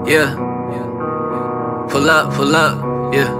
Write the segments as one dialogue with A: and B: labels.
A: Yeah. Pull up, yeah.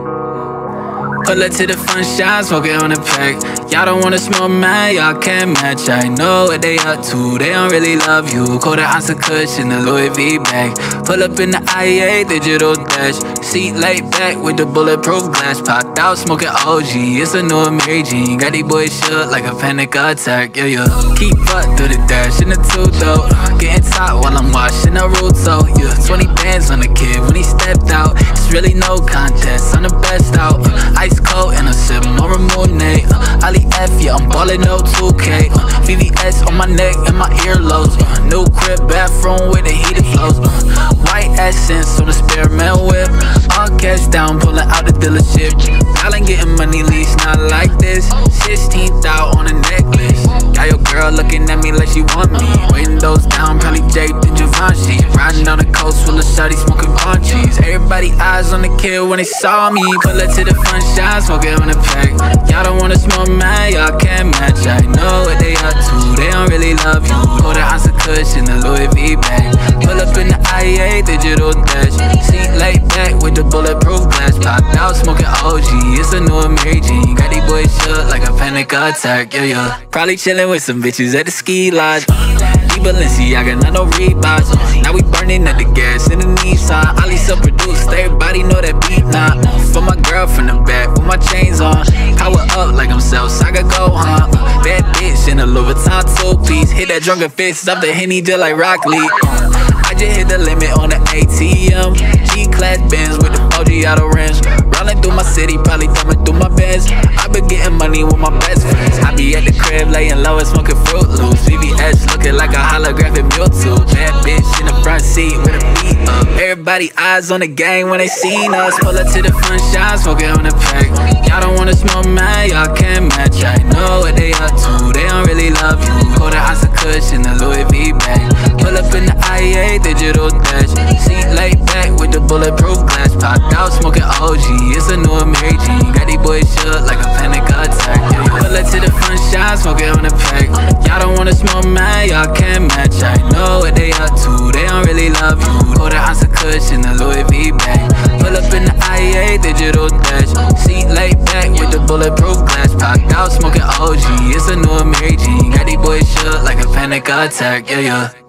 A: Pull up to the front shop, smoking on the pack. Y'all don't wanna smoke, man, y'all can't match. I know what they up to, they don't really love you. Quarter ounce of kush in the Louis V bag. Pull up in the IA, digital dash. Seat laid back with the bulletproof glass. Popped out, smoking OG, it's a new Mary Jean. Got these boys shook like a panic attack, yeah, yeah. Keep up through the dash in the two though. Getting top while I'm washing the roots, so yeah. 20 bands on the kid when he stepped out. It's really no contest, I'm the best out. Ice cold and a sip, no remunate. Ali F, yeah, I'm ballin' no 2K. VVS on my neck and my earlobes. New crib, bathroom with the heated flows. White essence on the spearmint whip. All cash down, pulling out the dealership. Y'all ain't getting money, lease not like this. 16th out on a necklace. Got your girl looking at me like she want me. Windows down, probably Jake and Givenchy. Riding down the coast full of shawty smoking punchies. Everybody eyes on the kid when they saw me. Pull up to the front shop, smoking on the pack. Y'all don't wanna smoke, man, y'all can't match. I know what they up to, they don't really love you. Quarter ounce of kush in the Louis V bag. Pull up in the IA, digital dash. Seat laid back with the bulletproof glass. Popped out, smoking OG, it's a new Mary Jean. Got these boys shook like a panic attack, yeah, yeah. Probably chillin' with some bitches at the ski lodge. Balenciaga, not no Reeboks. Now we burning at the gas in the Nissan. Ali self-produced, everybody know that beat now. For my girl from the back with my chains on. Power up like I'm Saga go, huh? Bad bitch in a Louis Vuitton two-piece. Hit that drunken fist off the Henny just like Rock Lee. I just hit the limit on the ATM. G-class Benz with the 4G auto rims. Rolling through my city, probably thumbing through my bands. I been getting money with my best friends. I be at the crib laying low and smoking Fruit Loops. VVS looking like a holographic Mewtwo. Bad bitch in the front seat with a beat up. Everybody eyes on the gang when they seen us. Pull up to the front shop, smoking on the pack. Y'all don't wanna smoke, man, y'all can't match. I know what they up to, they don't really love you. Quarter ounce of kush in the Louis V bag. Pull up in the IA, digital dash. Seat laid back with the bulletproof glass. Popped out, smoking OG, it's a new Mary Jean. Got these boys shook like a panic attack, yeah, yeah. Pull up to the front shop, smoking on the pack. Y'all don't wanna smoke, man, y'all can't match. I know what they up to, they don't really love you. Quarter ounce of kush in the Louis V bag. Pull up in the IA, digital dash. Seat laid back with the bulletproof glass. Popped out, smoking OG, it's a new Mary Jean. Got these boys shook like a panic attack, yeah, yeah.